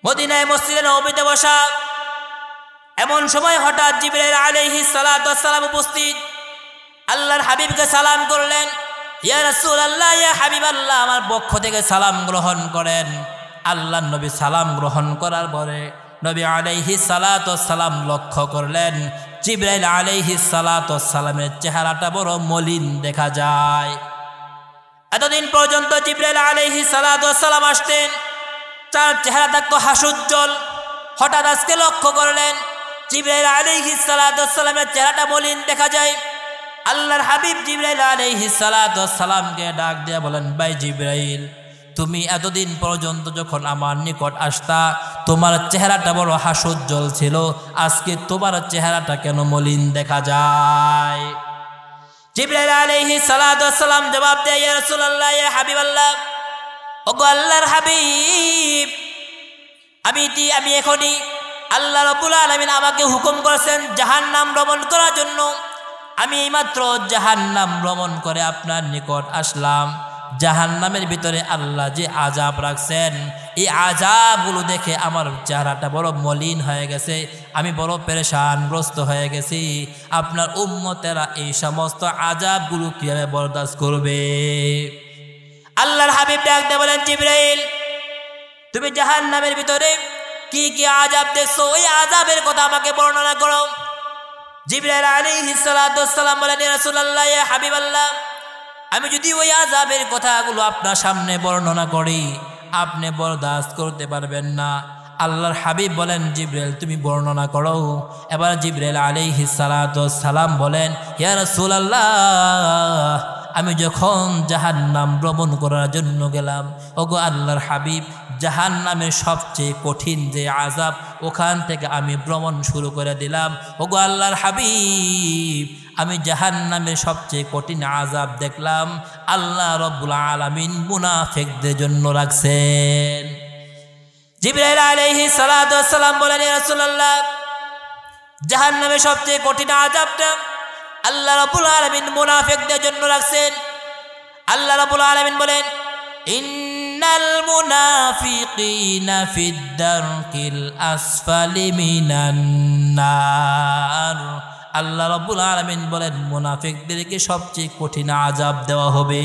মদিনায় মসজিদে নববীতে বসা। এমন সময় হঠাৎ জিবরাইল আলাইহিস সালাতু ওয়াস সালাম উপস্থিত। আল্লাহর হাবিবকে সালাম করলেন, ইয়া রাসূলুল্লাহ, ইয়া হাবিবাল্লাহ, আমার পক্ষ থেকে সালাম গ্রহণ করেন। আল্লাহর নবী সালাম গ্রহণ করার পরে নবী আলাইহিস সালাতু ওয়াস সালাম লক্ষ্য করলেন জিবরাইল আলাইহিস সালাতু ওয়াস সালামের চেহারাটা বড় মলিন দেখা যায়। এতদিন পর্যন্ত জিবরাইল আলাইহিস সালাতু ওয়াস সালাম আসতেন, তার চেহারা থাকতো হাস্যোজ্জ্বল। হঠাৎ আজকে লক্ষ্য করলেন জিবরাইল আলাইহিস সালাতু ওয়াস সালামের চেহারাটা মলিন দেখা যায়। আল্লাহর হাবিব জিবরাইল আলাইহিস সালাতু ওয়াস সালামকে ডাক দিয়ে বলেন, ভাই জিবরাইল, তুমি এতদিন পর্যন্ত যখন আমার নিকট আসতা তোমার চেহারাটা বড় হাস্যোজ্জ্বল ছিল, আজকে তোমার চেহারাটা কেন মলিন দেখা যায়? জিবরাইল আলাইহিস সালাতু ওয়াস সালাম জবাব দেয়, ইয়া রাসূলুল্লাহ, ইয়া হাবিবাল্লাহ, ওগো আল্লাহর হাবিব, আমি এখনই আল্লাহ রাব্বুল আলামিন আমাকে হুকুম করেছেন জাহান্নাম ভ্রমণ করার জন্য। আমি এইমাত্র জাহান্নাম ভ্রমণ করে আপনার নিকট আসলাম। জাহান্নামের ভিতরে আল্লাহ যে আযাব রাখছেন, এই আযাবগুলো দেখে আমার চেহারাটা বড় মলিন হয়ে গেছে, আমি বড় পেরেশানগ্রস্ত হয়ে গেছি। আপনার উম্মতেরা এই সমস্ত আযাবগুলো কিভাবে বরদাস্ত করবে? আল্লাহর হাবিব ডাক দিয়ে বলেন, জিবরাইল, তুমি জাহান্নামের ভিতরে কি কি আযাব দেখছো, ওই আযাবের কথা আমাকে বর্ণনা করো। জিবরাইল আলাইহিস সালাতু ওয়াস সালাম বলেন, ইয়া রাসূলুল্লাহ, ইয়া হাবিবাল্লাহ, আমি যদি ওই আযাবের কথাগুলো আপনার সামনে বর্ণনা করি আপনি বরদাস্ত করতে পারবেন না। আল্লাহর হাবিব বলেন, জিবরাইল, তুমি বর্ণনা করো। এবার জিবরাইল আলাইহিস সালাতু ওয়াস সালাম বলেন, ইয়া রাসূলুল্লাহ, আমি যখন জাহান্নাম ভ্রমণ করার জন্য গেলাম, ওগো আল্লাহর হাবিব, জাহান্নামের সবচেয়ে কঠিন যে আযাব, ওখান থেকে আমি ভ্রমণ শুরু করে দিলাম। ওগো আল্লাহর হাবিব, আমি জাহান্নামের সবচেয়ে কঠিন আযাব দেখলাম আল্লাহ রাব্বুল আলামিন মুনাফিকদের জন্য রাখছেন। জিবরাইল আলাইহিস সালাতু ওয়াস সালাম বলেন, ইয়া রাসূলুল্লাহ, জাহান্নামের সবচেয়ে কঠিন আযাবটা আল্লাহ রাব্বুল আলামিন মুনাফিকদের জন্য রাখছেন। আল্লাহ রাব্বুল আলামিন বলেন, ইন্নাল মুনাফিকিনা ফিদ দারকিল আসফালি মিনান নার। আল্লাহ রাব্বুল আলামিন বলেন, মুনাফিকদেরকে সবচেয়ে কঠিন আযাব দেওয়া হবে।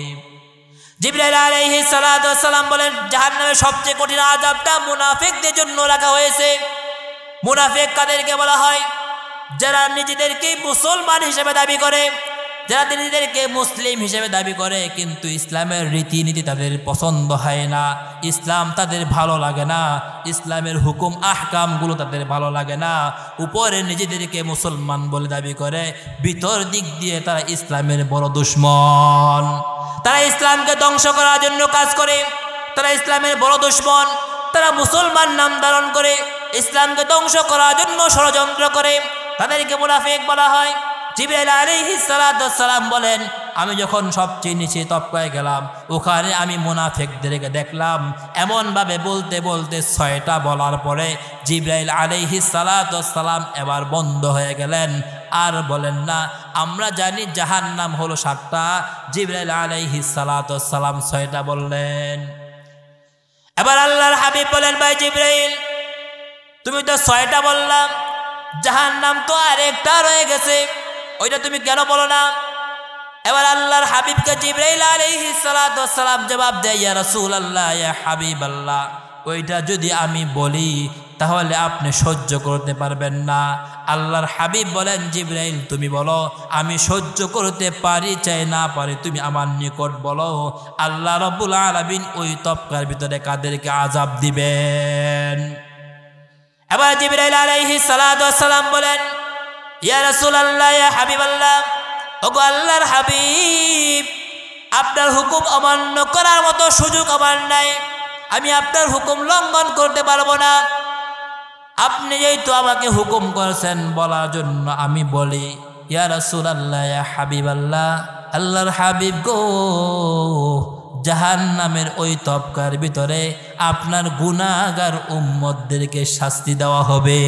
জিবরাইল আলাইহিস সালাতু ওয়াস সালাম বলেন, জাহান্নামের সবচেয়ে কঠিন আযাবটা মুনাফিকদের জন্য রাখা হয়েছে। মুনাফিক কাদেরকে বলা হয়? যারা নিজেদেরকে মুসলমান হিসেবে দাবি করে, যারা নিজেদেরকে মুসলিম হিসেবে দাবি করে, কিন্তু ইসলামের রীতিনীতি তাদের পছন্দ হয় না, ইসলাম তাদের ভালো লাগে না, ইসলামের হুকুম আহকামগুলো তাদের ভালো লাগে না। উপরে নিজেদেরকে মুসলমান বলে দাবি করে, ভিতর দিক দিয়ে তারা ইসলামের বড় দুশমন। তারা ইসলামকে ধ্বংস করার জন্য কাজ করে, তারা ইসলামের বড় দুশমন। তারা মুসলমান নাম ধারণ করে ইসলামকে ধ্বংস করার জন্য ষড়যন্ত্র করে, তাদেরকে মুনাফিক বলা হয়। জিবরাইল আলাইহিস সালাতু ওয়াস সালাম বলেন, আমি যখন সবচেয়ে নিচে তবকায় গেলাম, ওখানে আমি মুনাফিকদেরকে দেখলাম। এমনভাবে বলতে বলতে 6টা বলার পরে জিবরাইল আলাইহিস সালাতু ওয়াস সালাম এবার বন্ধ হয়ে গেলেন, আর বলেন না। আমরা জানি জাহান্নাম হলো 7টা, জিবরাইল আলাইহিস সালাতু ওয়াস সালাম 6টা বললেন। এবার আল্লাহর হাবিব বলেন, ভাই জিবরাইল, তুমি তো 6টা বললাম, জাহান্নাম তো আরেকটা রয়ে গেছে, ওইটা তুমি কেন বলো না? এবার আল্লাহর হাবিবকে জিবরাইল আলাইহিস সালাতু ওয়াস সালাম জবাব দেয়, ইয়া রাসূলুল্লাহ, ইয়া হাবিবাল্লাহ, ওইটা যদি আমি বলি তাহলে আপনি সহ্য করতে পারবেন না। আল্লাহর হাবিব বলেন, জিবরাইল, তুমি বলো, আমি সহ্য করতে পারি চাই না পারি তুমি আমার নিকট বলো, আল্লাহ রাব্বুল আলামিন ওই তবকার ভিতরে কাদেরকে আযাব দিবেন। এবার জিবরাইল আলাইহিস সালাতু ওয়াস সালাম বলেন, ইয়া রাসূলুল্লাহ, ইয়া হাবিবাল্লাহ, ওগো আল্লাহর হাবিব, আপনার হুকুম অমান্য করার মতো সুযোগ আমার নাই, আমি আপনার হুকুম লঙ্ঘন করতে পারবো না। আপনি যেহেতু আমাকে হুকুম করেছেন বলার জন্য আমি বলি, ইয়া রাসূলুল্লাহ, ইয়া হাবিবাল্লাহ, আল্লাহর হাবিব গো, জাহান্নামের ওই তবকার ভিতরে আপনার গুনাহগার উম্মতদেরকে শাস্তি দেওয়া হবে।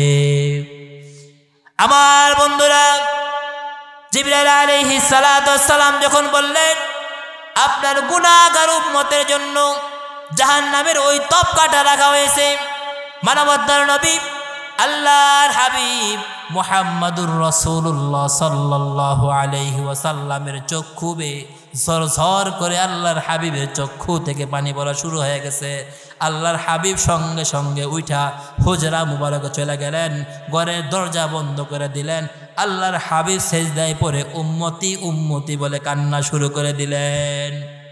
আমার বন্ধুরা, জিবরাইল আলাইহিস সালাতু ওয়াস সালাম যখন বললেন আপনার গুনাহগার উম্মতের জন্য জাহান্নামের ওই তপকাটা রাখা হয়েছে। মানবতার নবী আল্লাহর হাবিব মুহাম্মাদুর রাসূলুল্লাহ সাল্লাল্লাহু আলাইহি ওয়াসাল্লামের চক্ষু বেয়ে ঝরঝর করে আল্লাহর হাবিবের চক্ষু থেকে পানি পড়া শুরু হয়ে গেছে। আল্লাহর হাবিব সঙ্গে সঙ্গে উঠা হুজরা মুবারকে চলে গেলেন, ঘরের দরজা বন্ধ করে দিলেন। আল্লাহর হাবিব সেজদায় পড়ে উম্মতি উম্মতি বলে কান্না শুরু করে দিলেন।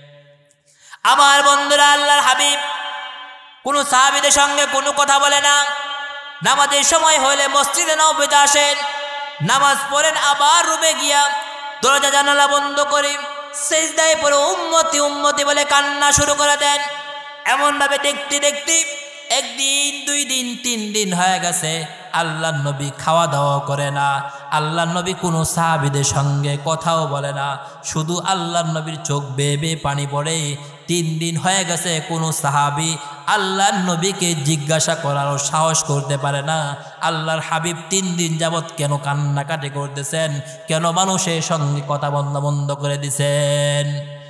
আমার বন্ধুরা, আল্লাহর হাবিব কোনো সাহাবীদের সঙ্গে কোনো কথা বলে না। নামাজের সময় হলে মসজিদে নববীতে আসেন, নামাজ পড়েন, আবার রুমে গিয়া দরজা জানালা বন্ধ করে সেজদায় পড়ে উম্মতি উম্মতি বলে কান্না শুরু করে দেন। এমনভাবে দেখতে দেখতে একদিন, 2 দিন, 3 দিন হয়ে গেছে। আল্লাহর নবী খাওয়া দাওয়া করে না। আল্লাহর নবী কোনো সাহাবীদের সঙ্গে কথাও বলে না। শুধু আল্লাহর নবীর চোখ বেয়ে বেয়ে পানি পড়ে। 3 দিন হয়ে গেছে, কোনো সাহাবী আল্লাহর নবীকে জিজ্ঞাসা করারও সাহস করতে পারে না আল্লাহর হাবিব 3 দিন যাবৎ কেন কান্নাকাটি করতেছেন, কেন মানুষের সঙ্গে কথা বন্ধ করে দিছেন।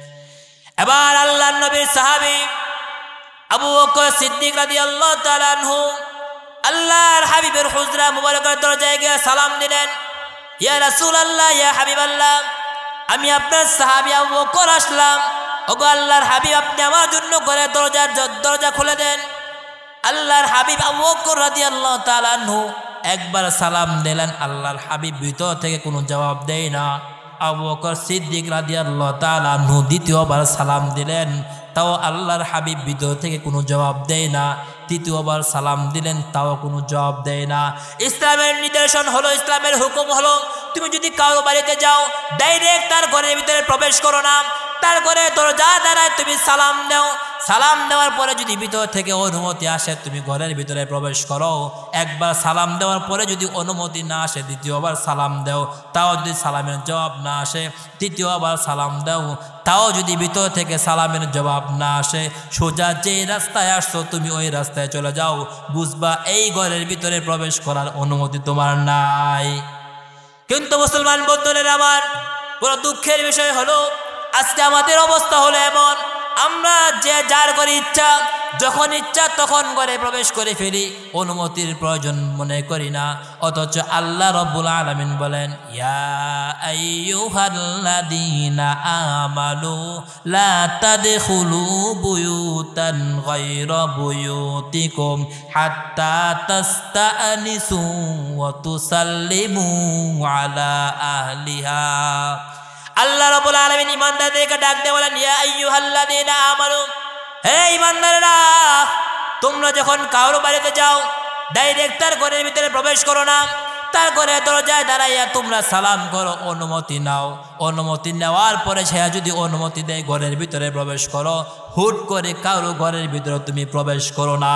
এবার আল্লাহর নবীর সাহাবী আবু বকর সিদ্দিক রাদিয়াল্লাহু তাআলা আনহু আল্লাহর হাবিবের হুজরা মুবারকের দরজায় গিয়ে সালাম দিলেন। ইয়া রাসূলুল্লাহ, ইয়া হাবিবাল্লাহ, আমি আপনার সাহাবী আবু বকর আসলাম। ওগো আল্লাহর হাবিব, আপনি আমার জন্য করে দরজা খুলে দেন। আল্লাহর হাবিব আবু বকর রাদিয়াল্লাহু তাআলা আনহু একবার সালাম দিলেন। আল্লাহর হাবিব ভিতর থেকে কোনো জবাব দেয় না। আবু বকর সিদ্দিক রাদিয়াল্লাহু তাআলা আনহু দ্বিতীয়বার সালাম দিলেন, তাও আল্লাহর হাবিব ভিতর থেকে কোনো জবাব দেয় না। তৃতীয়বার সালাম দিলেন, তাও কোনো জবাব দেয় না। ইসলামের নিদর্শন হলো, ইসলামের হুকুম হলো, তুমি যদি কারো বাড়িতে যাও ডাইরেক্ট তার ঘরের ভিতরে প্রবেশ করো না, তার ঘরে দরজা দ্বারায় তুমি সালাম দাও। সালাম দেওয়ার পরে যদি ভিতর থেকে অনুমতি আসে তুমি ঘরের ভিতরে প্রবেশ করো। একবার সালাম দেওয়ার পরে যদি অনুমতি না আসে দ্বিতীয়বার সালাম দাও। তাও যদি সালামের জবাব না আসে তৃতীয়বার সালাম দাও। তাও যদি ভিতর থেকে সালামের জবাব না আসে, সোজা যে রাস্তায় আসছো তুমি ওই রাস্তায় চলে যাও। বুঝবা এই ঘরের ভিতরে প্রবেশ করার অনুমতি তোমার নাই। কিন্তু মুসলমান বন্ধুদের আমার বড় দুঃখের বিষয় হলো, আজকে আমাদের অবস্থা হলো এমন, আমরা যে যার ঘরে ইচ্ছা যখন ইচ্ছা তখন ঘরে প্রবেশ করে ফেলি, অনুমতির প্রয়োজন মনে করি না। অথচ আল্লাহ রব্বুল আলামিন বলেন, ইয়া আইয়ুহাল্লাযীনা আমানু লা তাদখুলু বুয়ুতান গায়রা বুয়ুতিকুম হাত্তা তাস্তানিসু ওয়া তুসাল্লিমু আলা আহলিহা। আল্লাহ রাব্বুল আলামিন ঈমানদারদেরকে ডাক দিয়ে বলেন, ইয়া আইয়ুহাল্লাযীনা আমানু, হে ঈমানদাররা, তোমরা যখন কারো বাড়িতে যাও ডাইরেক্ট তার ঘরের ভিতরে প্রবেশ করো না, তার ঘরের দরজায় দাঁড়াইয়া তোমরা সালাম করো, অনুমতি নাও। অনুমতি নেওয়ার পরে সে যদি অনুমতি দেয় ঘরের ভিতরে প্রবেশ করো। হুট করে কারো ঘরের ভিতরে তুমি প্রবেশ করো না।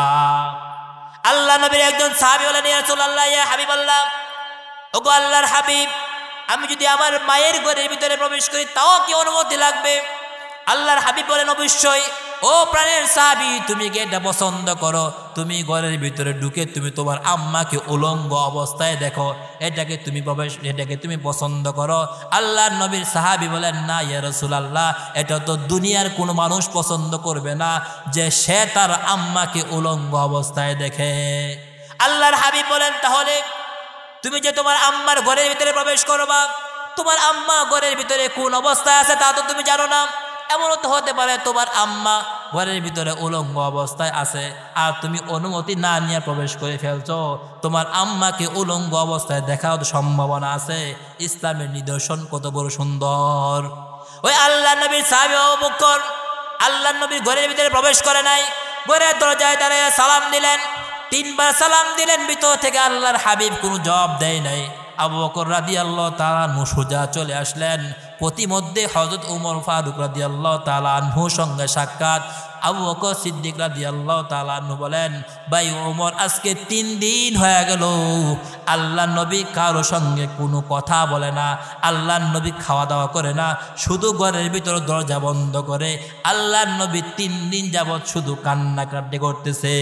আল্লাহ নবীর একজন সাহাবী বলেন, ইয়া রাসূলুল্লাহ, ইয়া হাবিবাল্লাহ, ওগো আল্লাহর হাবিব, আমি যদি আমার মায়ের ঘরের ভিতরে প্রবেশ করি তাও কি অনুমতি লাগবে? আল্লাহর হাবিব বলেন, অবশ্যই। ও প্রাণের সাহাবী, তুমি কি এটা পছন্দ করো? তুমি ঘরের ভিতরে ঢুকে তুমি তোমার আম্মাকে উলঙ্গ অবস্থায় দেখো, এটাকে তুমি পছন্দ করো? আল্লাহর নবীর সাহাবী বলেন, না ইয়া রাসূলুল্লাহ, এটা তো দুনিয়ার কোনো মানুষ পছন্দ করবে না যে সে তার আম্মাকে উলঙ্গ অবস্থায় দেখে। আল্লাহর হাবিব বলেন, তাহলে তুমি যে তোমার আম্মার ঘরের ভিতরে প্রবেশ করবা, তোমার আম্মা ঘরের ভিতরে কোন অবস্থায় আছে তা তো তুমি জানো না। এমনও তো হতে পারে তোমার আম্মা ঘরের ভিতরে উলঙ্গ অবস্থায় আছে আর তুমি অনুমতি না নিয়ে প্রবেশ করে ফেলছো। তোমার আম্মাকে উলঙ্গ অবস্থায় দেখার সম্ভাবনা আছে। ইসলামের নিদর্শন কত বড় সুন্দর। ওই আল্লাহ নবীর সাহাবী আবু বকর আল্লাহ নবীর ঘরের ভিতরে প্রবেশ করে নাই, ঘরের দরজায় দাঁড়িয়ে সালাম দিলেন। 3 বার সালাম দিলেন, ভিতর থেকে আল্লাহর হাবিব কোনো জবাব দেয় নাই। আবু বকর রাদিয়াল্লাহু তাআলা আনহু সোজা চলে আসলেন। প্রতিমধ্যে হযরত ওমর ফারুক রাদিয়াল্লাহু তাআলা আনহুর সঙ্গে সাক্ষাৎ। আবু বকর সিদ্দিক রাদিয়াল্লাহু তাআলা আনহু বলেন, ভাই ওমর, আজকে 3 দিন হয়ে গেল আল্লাহর নবী কারো সঙ্গে কোনো কথা বলে না, আল্লাহর নবী খাওয়া দাওয়া করে না, শুধু ঘরের ভিতরে দরজা বন্ধ করে আল্লাহর নবী 3 দিন যাবৎ শুধু কান্নাকাটি করতেছে।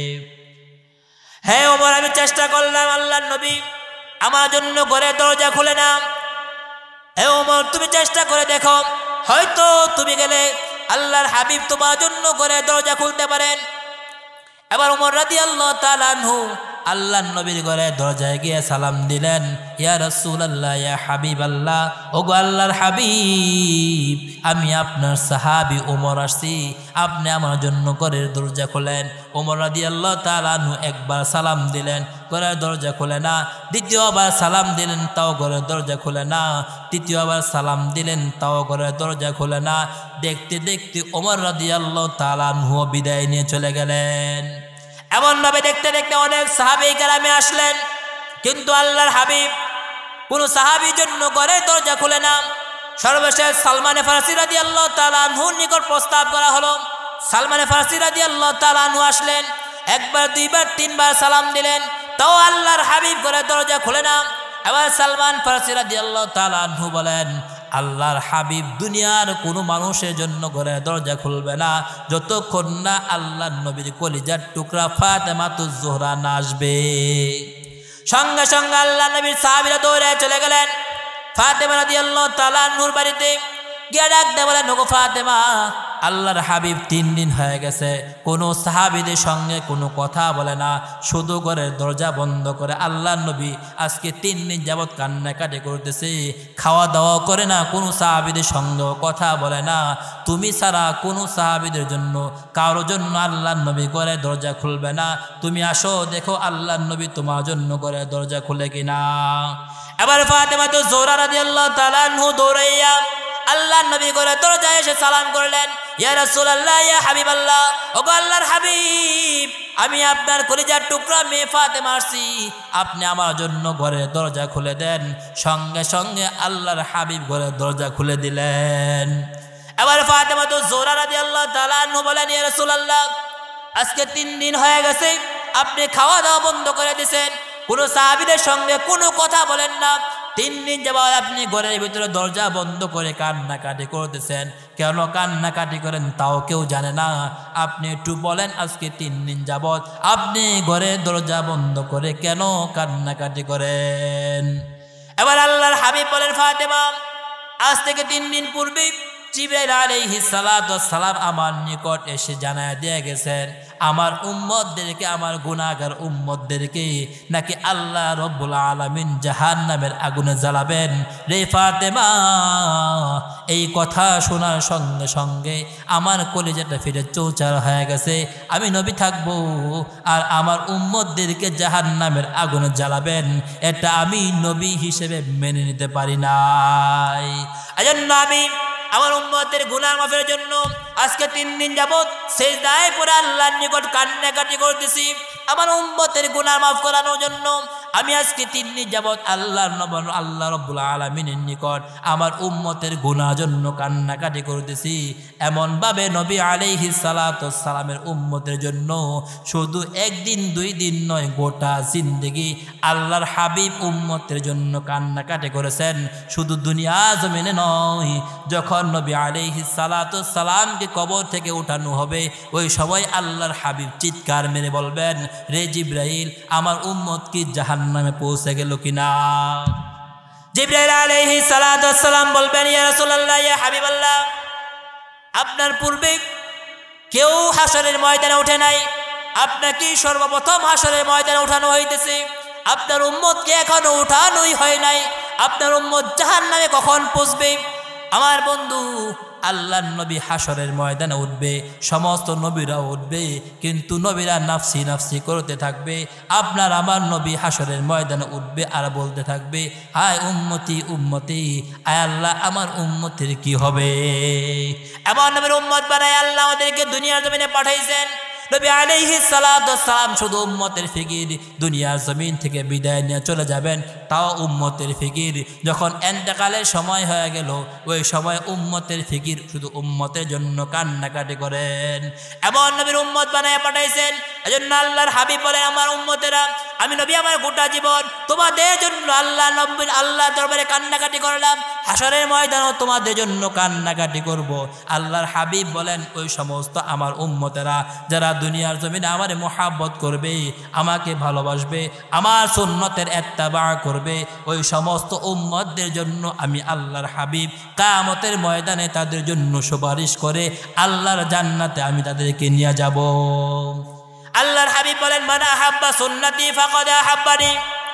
হ্যাঁ ওমর, আমি চেষ্টা করলাম, আল্লাহর নবী আমার জন্য ঘরের দরজা খুলে না। হে ওমর, তুমি চেষ্টা করে দেখো, হয়তো তুমি গেলে আল্লাহর হাবিব তোমার জন্য করে দরজা খুলতে পারেন। এবার ওমর রাদিয়াল্লাহু তাআলা আনহু আল্লাহর নবীর ঘরে দরজায় গিয়ে সালাম দিলেন, ইয়া রাসূলুল্লাহ, ইয়া হাবিবাল্লাহ, ওগো আল্লাহর হাবিব, আমি আপনার সাহাবী ওমর আসছি, আপনি আমার জন্য ঘরের দরজা খোলেন। ওমর রাদিয়াল্লাহু তাআলা আনহু একবার সালাম দিলেন, ঘরের দরজা খুলে না। দ্বিতীয়বার সালাম দিলেন, তাও ঘরের দরজা খুলে না। তৃতীয়বার সালাম দিলেন, তাও ঘরের দরজা খুলে না। দেখতে দেখতে ওমর রাদিয়াল্লাহু তাআলা আনহু বিদায় নিয়ে চলে গেলেন। এমনভাবে দেখতে দেখতে অনেক সাহাবী কেরামে আসলেন, কিন্তু আল্লাহর হাবিব কোন সাহাবীর জন্য ঘরের দরজা খুলে না। সর্বশেষ সালমানে ফারসি রাদিয়াল্লাহু তাআলা আনহুর নিকট প্রস্তাব করা হলো। সালমানে ফারসি রাদিয়াল্লাহু তাআলা আনহু আসলেন, একবার দুইবার তিনবার সালাম দিলেন, তাও আল্লাহর হাবিব ঘরের দরজা খুলে না। এবার সালমান ফারসি রাদিয়াল্লাহু তাআলা আনহু বলেন, আল্লাহর হাবিব দুনিয়ার কোনো মানুষের জন্য ঘরের দরজা খুলবে না যতক্ষণ না আল্লাহর নবীর কলিজার টুকরা ফাতেমাতুজ জোহরা না আসবে। সঙ্গে সঙ্গে আল্লাহর নবীর সাহাবীরা দৌড়ে চলে গেলেন ফাতেমা রাদিয়াল্লাহু তাআলা আনহুর বাড়িতে। গিয়ে ডাকতে বলেন, ওগো ফাতেমা, আল্লাহর হাবিব 3 দিন হয়ে গেছে কোনো সাহাবীদের সঙ্গে কোনো কথা বলে না, শুধু ঘরের দরজা বন্ধ করে আল্লাহর নবী আজকে 3 দিন যাবৎ কান্নাকাটি করতেছে, খাওয়া দাওয়া করে না, কোনো সাহাবীদের সঙ্গেও কথা বলে না। তুমি ছাড়া কোনো সাহাবীদের জন্য কারোর জন্য আল্লাহর নবী ঘরের দরজা খুলবে না। তুমি আসো, দেখো আল্লাহর নবী তোমার জন্য ঘরের দরজা খুলে কিনা। এবার ফাতেমা তো জোহরা রাদিয়াল্লাহু তাআলা আনহু দৌড়াইয়া আল্লাহর নবী ঘরের দরজায় এসে সালাম করলেন, ইয়া রাসূলুল্লাহ, ইয়া হাবিবাল্লাহ, ওগো আল্লাহর হাবিব, আমি আপনার কলিজার টুকরা মেয়ে ফাতেমা আসছি, আপনি আমার জন্য ঘরের দরজা খুলে দেন। সঙ্গে সঙ্গে আল্লাহর হাবিব ঘরের দরজা খুলে দিলেন। এবার ফাতেমা তো জোহরা রাদিয়াল্লাহু তাআলা আনহু বলেন, ইয়া রাসূলুল্লাহ, আজকে 3 দিন হয়ে গেছে আপনি খাওয়া দাওয়া বন্ধ করে দিয়েছেন, কোনো সাহাবীদের সঙ্গে কোনো কথা বলেন না। 3 দিন যাবত আপনি ঘরের ভিতরে দরজা বন্ধ করে কান্নাকাটি করতেছেন। কেন কান্নাকাটি করেন তাও কেউ জানে না। আপনি একটু বলেন, আজকে 3 দিন যাবত আপনি ঘরের দরজা বন্ধ করে কেন কান্নাকাটি করেন? এবার আল্লাহর হাবিব বলেন, ফাতেমা, আজ থেকে 3 দিন পূর্বে জিবরাইল আলাইহিস সালাতু ওয়াস সালাম আমার নিকট এসে জানায় দিয়ে গেছেন আমার উম্মতদেরকে, আমার গুনাহগার উম্মতদেরকে নাকি আল্লাহ রব্বুল আলামিন জাহান্নামের আগুনে জ্বালাবেন। রে ফাতেমা, এই কথা শোনার সঙ্গে সঙ্গে আমার কলিজাটা ফিরে চৌচার হয়ে গেছে। আমি নবী থাকবো আর আমার উম্মতদেরকে জাহান্নামের আগুনে জ্বালাবেন, এটা আমি নবী হিসেবে মেনে নিতে পারি নাই। এজন্য আমি আমার উম্মতের গুনাহ মাফের জন্য আজকে 3 দিন যাবত সিজদায় পড়ে আল্লাহর নিকট কান্নাকাটি করতেছি। আমার উম্মতের গুনাহ মাফ করানোর জন্য আমি আজকে 3 দিন যাবত আল্লাহ রব্বুল আলামিনের নিকট আমার উম্মতের গুনাহর জন্য কান্নাকাটি করতেছি। এমনভাবে নবী আলাইহিস সালাতু ওয়াস সালামের উম্মতের জন্য শুধু 1 দিন 2 দিন নয়, গোটা জিন্দেগি আল্লাহর হাবিব উম্মতের জন্য কান্নাকাটি করেছেন। শুধু দুনিয়া জমিনে নয়, যখন নবী আলাইহিস সালাতু ওয়াস সালামকে কবর থেকে উঠানো হবে ওই সময় আল্লাহর হাবিব চিৎকার মেরে বলবেন, রে জিবরাইল, আমার উম্মত কি জাহান্নামে পৌঁছে গেল কিনা? জিবরাইল আলাইহিস সালাতু ওয়াস সালাম বলবেন, ইয়া রাসূলুল্লাহ, ইয়া হাবিবাল্লাহ, আপনার পূর্বে কেউ হাসরের ময়দানে ওঠে নাই, আপনাকে সর্বপ্রথম হাসরের ময়দানে উঠানো হইতেছে। আপনার উম্মতকে এখনো উঠানোই হয় নাই, আপনার উম্মত জাহান্নামে কখন পৌঁছবে? আমার বন্ধু, আল্লাহর নবী হাসরের ময়দানে উঠবে, সমস্ত নবীরা উঠবে, কিন্তু নবীরা নাফসি নাফসি করতে থাকবে। আপনার আমার নবী হাসরের ময়দানে উঠবে আর বলতে থাকবে, হায় উম্মতি উম্মতি, আয় আল্লাহ আমার উম্মতের কি হবে? এমন নবীর উম্মত বানায় আল্লাহ আমাদেরকে দুনিয়ার জমিনে পাঠাইছেন। নবী আলাইহিস সালাতু ওয়াস সালাম শুধু উম্মতের ফিকির, দুনিয়ার জমিন থেকে বিদায় নিয়ে চলে যাবেন, তাও উম্মতের ফিকির। যখন ইন্তেকালের সময় হয়ে গেল ওই সময় উম্মতের ফিকির, শুধু উম্মতের জন্য কান্নাকাটি করেন। এমন নবীর উম্মত বানায় পাঠাইছেন এজন্য আল্লাহর হাবিব বলেন, আমার উম্মতেরা, আমি নবী আমার গোটা জীবন তোমাদের জন্য আল্লাহ দরবারে কান্নাকাটি করলাম, হাসরের ময়দানও তোমাদের জন্য কান্নাকাটি করব। আল্লাহর হাবিব বলেন, ওই সমস্ত আমার উম্মতেরা যারা দুনিয়ার জমিনে আমার মোহাব্বত করবে, আমাকে ভালোবাসবে, আমার সুন্নতের ইত্তেবা করবে, ওই সমস্ত উম্মতদের জন্য আমি আল্লাহর হাবিব কিয়ামতের ময়দানে তাদের জন্য সুপারিশ করে আল্লাহর জান্নাতে আমি তাদেরকে নিয়ে যাব। আল্লাহর হাবিব বলেন, মান আহাব্বা সুন্নতি ফাকাদ আহাব্বানি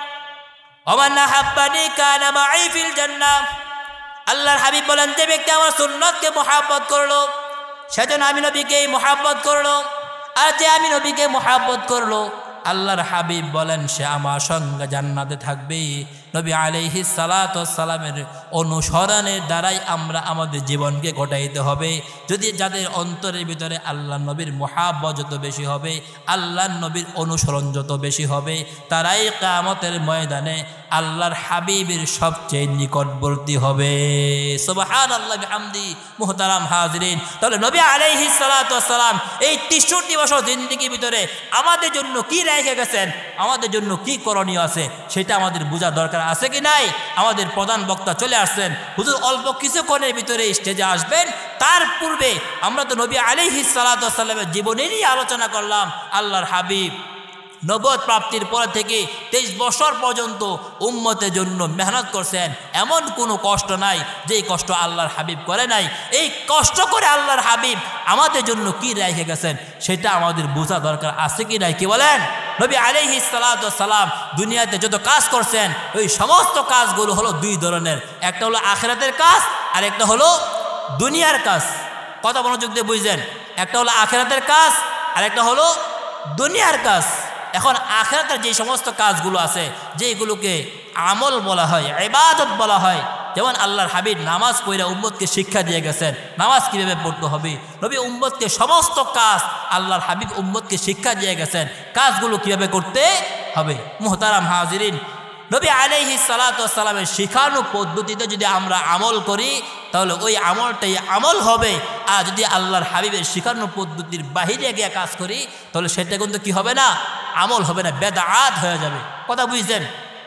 ওয়া মান আহাব্বানি কানা মাই ফিল জান্নাহ। আল্লাহর হাবিব বলেন, যে ব্যক্তি আমার সুন্নতকে মুহাব্বত করলো সেজন্য আমি নবীকে মুহাব্বত করলো, আর যে আমি নবীকে মুহাব্বত করলো, আল্লাহর হাবিব বলেন, সে আমার সঙ্গে জান্নাতে থাকবে। নবী আলাইহিস সালাতু ওয়াস সালামের অনুসরণের দ্বারাই আমরা আমাদের জীবনকে ঘটাইতে হবে। যদি যাদের অন্তরের ভিতরে আল্লাহ নবীর মুহাব্বত যত বেশি হবে, আল্লাহর নবীর অনুসরণ যত বেশি হবে, তারাই কিয়ামতের ময়দানে আল্লাহর হাবিবের সবচেয়ে নিকটবর্তী হবে। সুবহানাল্লাহ বিহামদি। মুহতারাম হাজিরিন, তাহলে নবী আলাইহিস সালাতু ওয়াস সালাম এই 63 বছর জিন্দেগির ভিতরে আমাদের জন্য কি রেখে গেছেন, আমাদের জন্য কি করণীয় আছে, সেটা আমাদের বোঝা দরকার আছে কি নাই? আমাদের প্রধান বক্তা চলে আসছেন, হুজুর অল্প কিছুক্ষণের ভিতরে স্টেজে আসবেন। তার পূর্বে আমরা তো নবী আলাইহিস সালাতু ওয়াস সালামের জীবনেরই আলোচনা করলাম। আল্লাহর হাবিব নবুয়ত প্রাপ্তির পর থেকে 23 বছর পর্যন্ত উম্মতের জন্য মেহনত করছেন। এমন কোনো কষ্ট নাই যেই কষ্ট আল্লাহর হাবিব করে নাই। এই কষ্ট করে আল্লাহর হাবিব আমাদের জন্য কি রেখে গেছেন সেটা আমাদের বোঝা দরকার আছে কি নাই? কি বলেন? নবী আলাইহিস সালাতু ওয়াস সালাম দুনিয়াতে যত কাজ করছেন, ওই সমস্ত কাজগুলো হলো দুই ধরনের। একটা হলো আখিরাতের কাজ, আর একটা হলো দুনিয়ার কাজ। কথা মনোযোগ দিয়ে বুঝছেন? একটা হলো আখিরাতের কাজ, আর একটা হলো দুনিয়ার কাজ। এখন আখিরাতের যে সমস্ত কাজগুলো আছে, যেগুলোকে আমল বলা হয়, ইবাদত বলা হয়, যেমন আল্লাহর হাবিব নামাজ পড়ে উম্মতকে শিক্ষা দিয়ে গেছেন নামাজ কীভাবে পড়তে হবে। নবী উম্মতকে সমস্ত কাজ, আল্লাহর হাবিব উম্মতকে শিক্ষা দিয়ে গেছেন কাজগুলো কীভাবে করতে হবে। মুহতারাম হাজিরিন, নবী আলাইহিস সালাতু ওয়াস সালামের শিখানো পদ্ধতিতে যদি আমরা আমল করি, তাহলে ওই আমলটাই আমল হবে। আর যদি আল্লাহর হাবিবের শিখানো পদ্ধতির বাহিরে গিয়ে কাজ করি, তাহলে সেটা কিন্তু কি হবে না? আমল হবে না, বেদাত হয়ে যাবে। কথা বুঝছেন?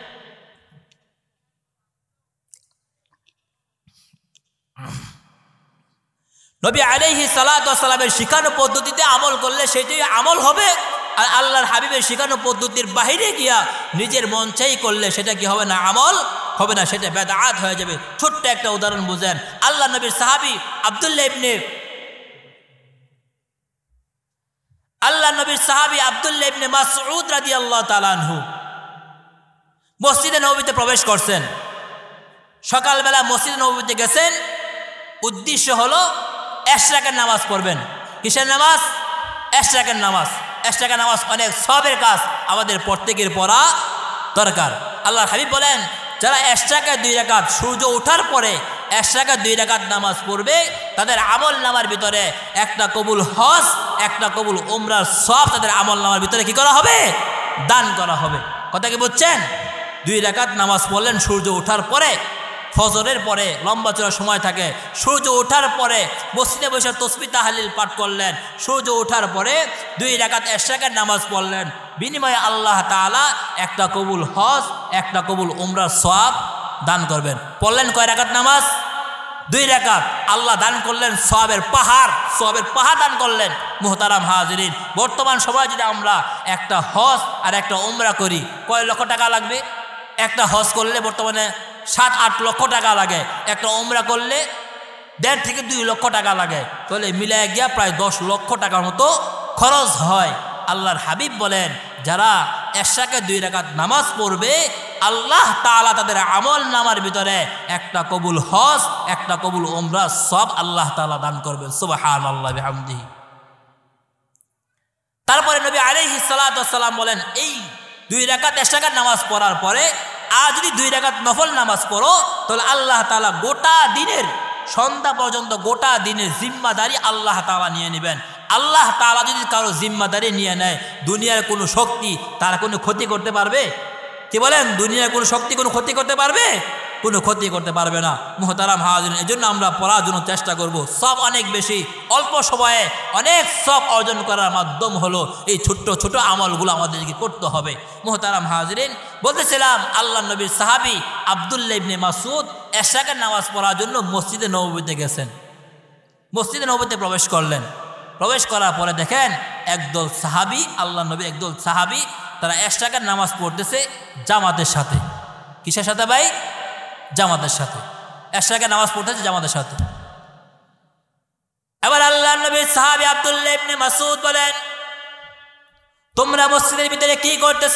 নবী আলাইহিস সালাতু ওয়াস সালামের শিখানো পদ্ধতিতে আমল করলে সেটাই আমল হবে। আর আল্লাহর হাবিবের শিখানো পদ্ধতির বাহিরে গিয়া নিজের মন চাই করলে সেটা কি হবে না? আমল হবে না, সেটা বেদাত হয়ে যাবে। ছোট্ট একটা উদাহরণ বুঝেন। আল্লাহ নবীর সাহাবী আব্দুল্লাহ ইবনে মাসউদ রাদিয়াল্লাহু তাআলা আনহু মসজিদে নববীতে প্রবেশ করছেন। সকালবেলা মসজিদে নববীতে গেছেন, উদ্দেশ্য হলো এশরাকের নামাজ পড়বেন। কিসের নামাজ? এশরাকের নামাজ। এশরাকের নামাজ অনেক সওয়াবের কাজ, আমাদের প্রত্যেকের পড়া দরকার। আল্লাহর হাবিব বলেন, যারা এশরাকের 2 রাকাত সূর্য ওঠার পরে এশরাকের 2 রাকাত নামাজ পড়বে, তাদের আমল নামার ভিতরে একটা কবুল হজ, একটা কবুল উমরার সওয়াব তাদের আমল নামার ভিতরে কি করা হবে? দান করা হবে। কথা কি বুঝছেন? 2 রাকাত নামাজ পড়লেন সূর্য ওঠার পরে, ফজরের পরে লম্বা চড়া সময় থাকে, সূর্য ওঠার পরে মসজিদে বসে তাসবিহ তাহলিল পাঠ করলেন, সূর্য ওঠার পরে 2 রাকাত এশরাকের নামাজ পড়লেন, বিনিময়ে আল্লাহ তাআলা একটা কবুল হজ, একটা কবুল উমরার সওয়াব দান করবেন। পড়লেন কয় রাকাত নামাজ? 2 রাকাত। আল্লাহ দান করলেন সওয়াবের পাহাড়, সওয়াবের পাহাড় দান করলেন। মুহতারাম হাজিরিন, বর্তমান সময় যদি আমরা একটা হজ আর একটা উমরা করি, কয় লক্ষ টাকা লাগবে? একটা হজ করলে বর্তমানে 7-8 লক্ষ টাকা লাগে, একটা উমরা করলে 1.5 থেকে 2 লক্ষ টাকা লাগে, তাহলে মিলায় গিয়া প্রায় 10 লক্ষ টাকার মতো খরচ হয়। আল্লাহর হাবিব বলেন, যারা এশরাকের 2 রাকাত নামাজ পড়বে, আল্লাহ তাআলা তাদের আমল নামার ভিতরে একটা কবুল হজ, একটা কবুল উমরা সব আল্লাহ তাআলা দান করবেন। সুবহানাল্লাহ বিহামদিহি। তারপরে নবী আলাইহিস সালাতু ওয়াস সালাম বলেন, এই 2 রাকাত এশরাকের নামাজ পড়ার পরে আর যদি 2 রাকাত নফল নামাজ পড়ো, তাহলে আল্লাহ তাআলা গোটা দিনের সন্ধ্যা পর্যন্ত গোটা দিনের জিম্মাদারি আল্লাহ তাআলা নিয়ে নেবেন। আল্লাহ তাআলা যদি কারো জিম্মাদারি নিয়ে নেয়, দুনিয়ার কোনো শক্তি তার কোনো ক্ষতি করতে পারবে? কি বলেন? দুনিয়ার কোনো শক্তি কোনো ক্ষতি করতে পারবে? কোনো ক্ষতি করতে পারবে না। মুহতারাম হাজিরিন, এজন্য আমরা পড়ার জন্য চেষ্টা করব। সব অনেক বেশি, অল্প সময়ে অনেক সব অর্জন করার মাধ্যম হলো এই ছোট্ট ছোট আমলগুলো আমাদেরকে করতে হবে। মুহতারাম হাজিরিন, বলতেছিলাম আল্লাহ নবীর সাহাবী আব্দুল্লাহ ইবনে মাসউদ এশাকের নামাজ পড়ার জন্য মসজিদে নববীতে গেছেন। মসজিদে নববীতে প্রবেশ করলেন। প্রবেশ করার পরে দেখেন একদল সাহাবী, আল্লাহ নবী একদল সাহাবী, তারা এশাকের নামাজ পড়তেছে জামাতের সাথে। কিসের সাথে ভাই? জামাতের সাথে। এশাকের নামাজ পড়তেছে জামাতের সাথে। এবার আল্লাহ নবীর সাহাবী আব্দুল্লাহ ইবনে মাসউদ বলেন, তোমরা মসজিদের ভিতরে কি করতেছ?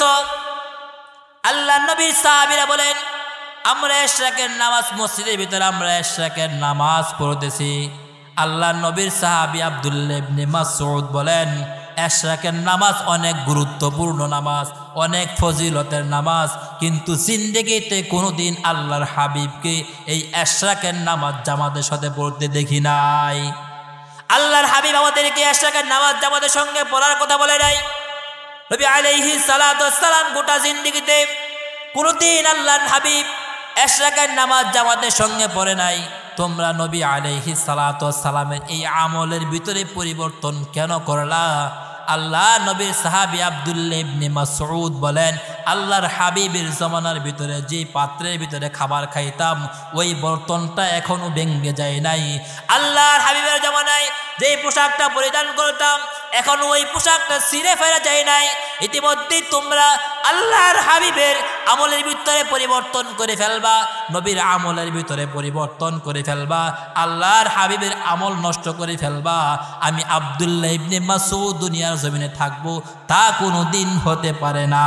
আল্লাহ নবীর সাহাবীরা বলেন, আমরা এশরাকের নামাজ, মসজিদের ভিতরে আমরা এশরাকের নামাজ পড়তেছি। আল্লাহ নবীর সাহাবী আব্দুল্লাহ ইবনে মাসউদ বলেন, এশরাকের নামাজ অনেক গুরুত্বপূর্ণ নামাজ, অনেক ফজিলতের নামাজ, কিন্তু জিন্দেগিতে কোনোদিন আল্লাহর হাবিবকে এই এশরাকের নামাজ জামাতের সাথে পড়তে দেখি নাই। আল্লাহর হাবিব আমাদেরকে এশরাকের নামাজ জামাতের সঙ্গে পড়ার কথা বলে নাই। নবী আলাইহিস সালাতু ওয়াস সালাম গোটা জিন্দেগিতে কোনোদিন আল্লাহর হাবিব এশরাকের নামাজ জামাতের সঙ্গে পড়ে নাই। তোমরা নবী আলাইহিস সালাতু ওয়াস সালামের এই আমলের ভিতরে পরিবর্তন কেন করলা? আল্লাহ নবীর সাহাবী আব্দুল্লাহ ইবনে মাসউদ বলেন, আল্লাহর হাবিবের জমানার ভিতরে যে পাত্রের ভিতরে খাবার খাইতাম ওই বর্তনটা এখনো ভেঙে যায় নাই। আল্লাহর হাবিবের জমানায় যে পোশাকটা পরিধান করতাম এখনো ওই পোশাকটা ছিঁড়ে ফেরা যায় নাই। ইতিমধ্যে তোমরা আল্লাহর হাবিবের আমলের ভিতরে পরিবর্তন করে ফেলবা, নবীর আমলের ভিতরে পরিবর্তন করে ফেলবা, আল্লাহর হাবিবের আমল নষ্ট করে ফেলবা। আমি আব্দুল্লাহ ইবনে মাসউদ দুনিয়ার জমিনে থাকবো, তা কোনো দিন হতে পারে না।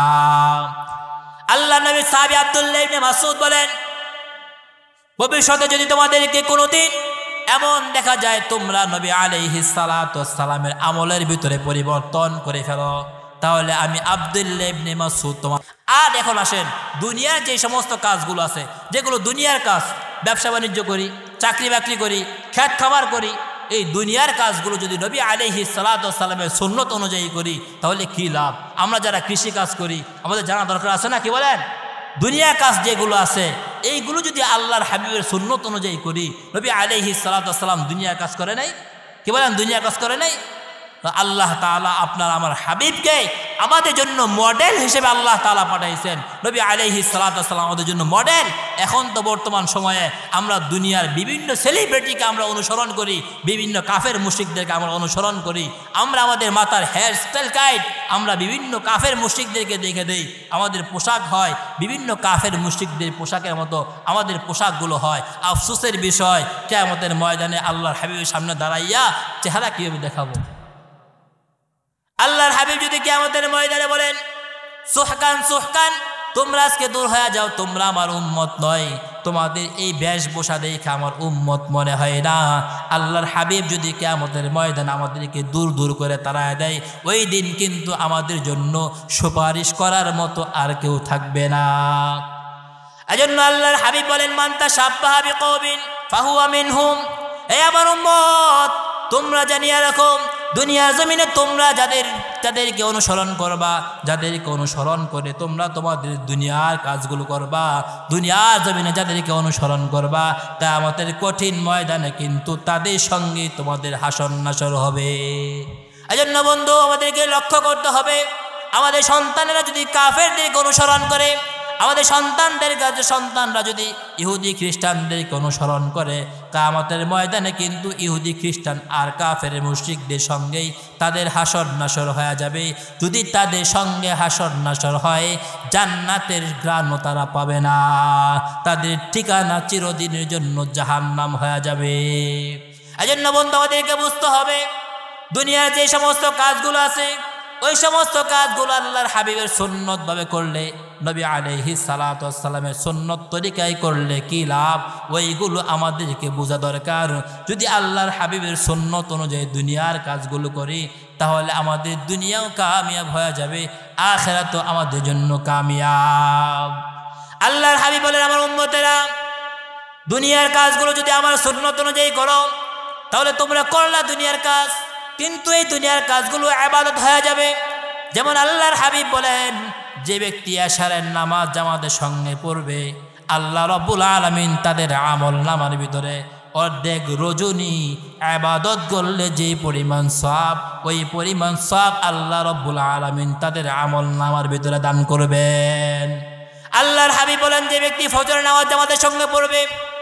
আল্লাহ নবীর সাহাবী আব্দুল্লাহ ইবনে মাসউদ বলেন, ভবিষ্যতে যদি তোমাদেরকে কোনোদিন এমন দেখা যায় তোমরা নবী আলাইহিস সালাতু ওয়াস সালামের আমলের ভিতরে পরিবর্তন করে ফেলো, তাহলে আমি আব্দুল্লাহ ইবনে মাসউদ তোমার। আর এখন আসেন, দুনিয়ার যে সমস্ত কাজগুলো আছে, যেগুলো দুনিয়ার কাজ, ব্যবসা বাণিজ্য করি, চাকরি বাকরি করি, খেত খামার করি, এই দুনিয়ার কাজগুলো যদি নবী আলাইহিস সালাতু ওয়াস সালামের সুন্নত অনুযায়ী করি তাহলে কি লাভ? আমরা যারা কৃষি কাজ করি আমাদের জানা দরকার আছে না, কি বলেন? দুনিয়ার কাজ যেগুলো আছে এইগুলো যদি আল্লাহর হাবিবের সুন্নত অনুযায়ী করি, নবী আলাইহিস সালাতু ওয়াস সালাম দুনিয়ার কাজ করে নাই, কি বলেন? দুনিয়ার কাজ করে নাই। আল্লাহ তাআলা আপনার আমার হাবিবকে আমাদের জন্য মডেল হিসেবে আল্লাহ তাআলা পাঠাইছেন। নবী আলাইহিস সালাতু ওয়াস সালাম আমাদের জন্য মডেল। এখন তো বর্তমান সময়ে আমরা দুনিয়ার বিভিন্ন সেলিব্রিটিকে আমরা অনুসরণ করি, বিভিন্ন কাফের মুশরিকদেরকে আমরা অনুসরণ করি, আমরা আমাদের মাথার হেয়ার স্টাইল কাইট আমরা বিভিন্ন কাফের মুশরিকদেরকে দেখে দেই, আমাদের পোশাক হয় বিভিন্ন কাফের মুশরিকদের পোশাকের মতো আমাদের পোশাকগুলো হয়। আফসোসের বিষয়, কিয়ামতের ময়দানে আল্লাহর হাবিবের সামনে দাঁড়াইয়া চেহারা কিভাবে দেখাবো? আল্লাহর হাবিব যদি কিয়ামতের ময়দানে বলেন, সুহকান সুহকান, তোমরা আজকে দূর হয়ে যাও, তোমরা আমার উম্মত নয়, তোমাদের এই বেশভূষা দেখে আমার উম্মত মনে হয় না। আল্লাহর হাবিব যদি কিয়ামতের ময়দানে আমাদেরকে দূর দূর করে তাড়ায় দেয়, ওই দিন কিন্তু আমাদের জন্য সুপারিশ করার মতো আর কেউ থাকবে না। এজন্য আল্লাহর হাবিব বলেন, মান তাশাব্বাহা বিকওমিন ফাহুয়া মিনহুম। হে আমার উম্মত, তোমরা জানিয়ে রাখো, দুনিয়ার জমিনে তোমরা যাদেরকে অনুসরণ করবা, যাদেরকে অনুসরণ করে তোমরা তোমাদের দুনিয়ার কাজগুলো করবা, দুনিয়ার জমিনে যাদেরকে অনুসরণ করবা, কিয়ামতের কঠিন ময়দানে কিন্তু তাদের সঙ্গে তোমাদের হাসর নাসর হবে। এজন্য বন্ধু, আমাদেরকে লক্ষ্য করতে হবে, আমাদের সন্তানেরা যদি কাফেরদেরকে অনুসরণ করে, আমাদের সন্তানরা যদি ইহুদি খ্রিস্টানদেরকে অনুসরণ করে, কিয়ামতের ময়দানে কিন্তু ইহুদি খ্রিস্টান আর কাফের মুশরিকদের সঙ্গেই তাদের হাসর নাসর হয়ে যাবে। যদি তাদের সঙ্গে হাসর নাসর হয়, জান্নাতের ঘ্রাণও তারা পাবে না, তাদের ঠিকানা চিরদিনের জন্য জাহান্নাম হয়ে যাবে। এজন্য বন্ধু, আমাদেরকে বুঝতে হবে, দুনিয়ার যে সমস্ত কাজগুলো আছে ওই সমস্ত কাজগুলো আল্লাহর হাবিবের সুন্নত ভাবে করলে, নবী আলাইহিস সালাতু ওয়াস সালামের সুন্নত তরিকায় করলে কি লাভ, ওইগুলো আমাদেরকে বোঝা দরকার। যদি আল্লাহর হাবিবের সুন্নত অনুযায়ী দুনিয়ার কাজগুলো করি, তাহলে আমাদের দুনিয়াও কামিয়াব হয়ে যাবে, আখিরাতও আমাদের জন্য কামিয়াব। আল্লাহর হাবিব বলেন, আমার উম্মতেরা, দুনিয়ার কাজগুলো যদি আমার সুন্নত অনুযায়ী করো, তাহলে তোমরা করলা দুনিয়ার কাজ, কিন্তু এই দুনিয়ার কাজগুলো ইবাদত হয়ে যাবে। যেমন আল্লাহর হাবিব বলেন, যে ব্যক্তি এশারের নামাজ জামাতের সঙ্গে পড়বে আল্লাহ রাব্বুল আলামিন তাদের আমল নামার ভিতরে অর্ধেক রজনী ইবাদত করলে যে পরিমাণ সওয়াব, ওই পরিমাণ সওয়াব আল্লাহ রাব্বুল আলামিন তাদের আমল নামার ভিতরে দান করবেন। আল্লাহর হাবিব বলেন, যে ব্যক্তি ফজর নামাজ জামাতের সঙ্গে পড়বে,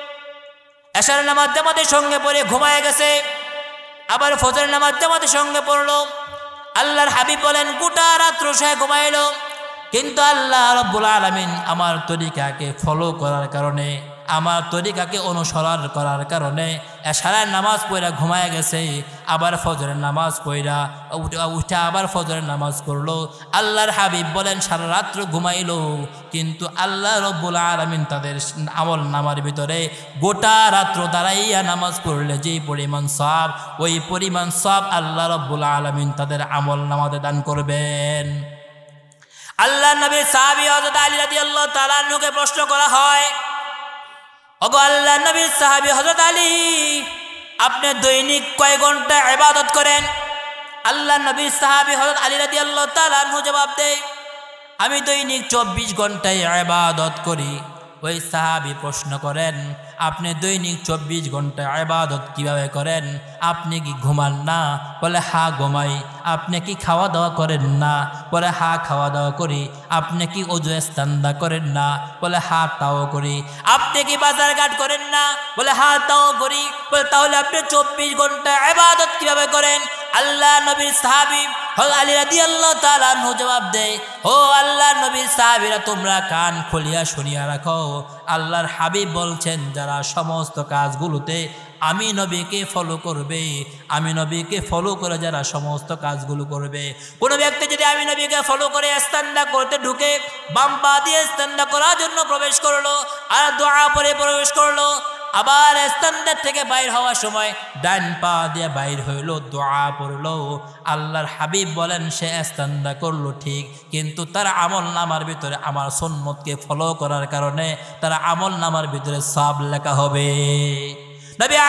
এশার নামাজ জামাতের সঙ্গে পড়ে ঘুমায় গেছে, আবার ফজর নামাজ জামাতের সঙ্গে পড়লো, আল্লাহর হাবিব বলেন গোটা রাত্র সে ঘুমাইলো, কিন্তু আল্লাহ রাব্বুল আলামিন আমার তরিকাকে ফলো করার কারণে, আমার তরিকাকে অনুসরণ করার কারণে এশারের নামাজ পড়া ঘুমায় গেছে, আবার ফজরের নামাজ পড়া উঠে আবার ফজরের নামাজ পড়লো। আল্লাহর হাবিব বলেন সারা রাত্র ঘুমাইলো, কিন্তু আল্লাহ রাব্বুল আলামিন তাদের আমল নামার ভিতরে গোটা রাত্র দাঁড়াইয়া নামাজ পড়লে যে পরিমাণ সওয়াব, ওই পরিমাণ সওয়াব আল্লাহ রাব্বুল আলামিন তাদের আমল নামাতে দান করবেন। আল্লাহ নবীর সাহাবী হযরত আলী রাদিয়াল্লাহু তাআলা আনহুকে প্রশ্ন করা হয়, ওগো আল্লাহ নবীর সাহাবী হযরত আলী, আপনি দৈনিক কয় ঘন্টা ইবাদত করেন? আল্লাহ নবীর সাহাবী হযরত আলী রাদিয়াল্লাহু তাআলা আনহু জবাব দেয়, আমি দৈনিক 24 ঘন্টায় ইবাদত করি। ওই সাহাবী প্রশ্ন করেন, আপনি দৈনিক 24 ঘন্টা ইবাদত কিভাবে করেন? আপনি কি ঘুমান না? বলে হ্যাঁ ঘুমাই। আপনি কি খাওয়া দাওয়া করেন না? বলে হ্যাঁ খাওয়া দাওয়া করি। আপনি কি ওযু ইস্তেঞ্জা করেন না? বলে হ্যাঁ তাও করি। আপনি কি বাজার ঘাট করেন না? বলে হ্যাঁ তাও করি। বলে তাহলে আপনি 24 ঘন্টা ইবাদত কিভাবে করেন? আল্লাহ নবীর সাহাবী হযরত আলী রাদিয়াল্লাহু তাআলা আনহু জবাব দেয়, ও আল্লাহ নবীর সাহাবীরা, তোমরা কান খুলিয়া শুনিয়া রাখো। আল্লাহর হাবিব বলছেন, যারা সমস্ত কাজগুলোতে আমি নবীকে ফলো করবে, আমি নবীকে ফলো করে যারা সমস্ত কাজগুলো করবে, কোনো ব্যক্তি যদি আমি নবীকে ফলো করে ইস্তেঞ্জা করতে ঢুকে, বাম পা দিয়ে ইস্তেঞ্জা করার জন্য প্রবেশ করলো, আর দোয়া পড়ে প্রবেশ করলো, আবার ইস্তেঞ্জা থেকে বাইর হওয়ার সময় ডান পা দিয়ে বাইর হইলো, দোয়া পড়লো, আল্লাহর হাবিব বলেন সে ইস্তেঞ্জা করলো ঠিক, কিন্তু তার আমল নামার ভিতরে আমার সুন্নতকে ফলো করার কারণে তার আমল নামার ভিতরে সওয়াব লেখা হবে। নবী